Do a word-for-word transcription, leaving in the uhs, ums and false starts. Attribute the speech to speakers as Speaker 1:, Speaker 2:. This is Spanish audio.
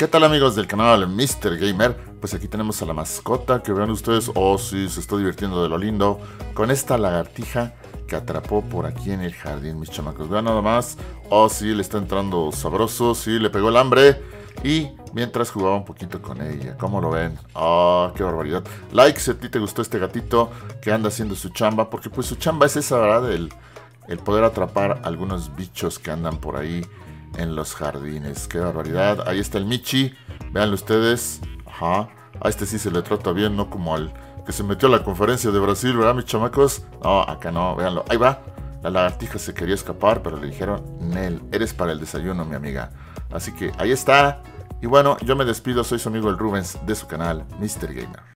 Speaker 1: ¿Qué tal, amigos del canal míster Gamer? Pues aquí tenemos a la mascota que vean ustedes. Oh sí, se está divirtiendo de lo lindo con esta lagartija que atrapó por aquí en el jardín, mis chamacos. Vean nada más. Oh sí, le está entrando sabroso. Sí, le pegó el hambre. Y mientras jugaba un poquito con ella. ¿Cómo lo ven? Oh, qué barbaridad. Like si a ti te gustó este gatito que anda haciendo su chamba. Porque pues su chamba es esa, ¿verdad? El, el poder atrapar algunos bichos que andan por ahí en los jardines. Qué barbaridad. Ahí está el Michi. Veanlo ustedes. Ajá. A este sí se le trata bien, no como al que se metió a la conferencia de Brasil, ¿verdad, mis chamacos? No, acá no, véanlo. Ahí va. La lagartija se quería escapar, pero le dijeron, Nel, eres para el desayuno, mi amiga. Así que ahí está. Y bueno, yo me despido. Soy su amigo el Rubens de su canal míster Gamer.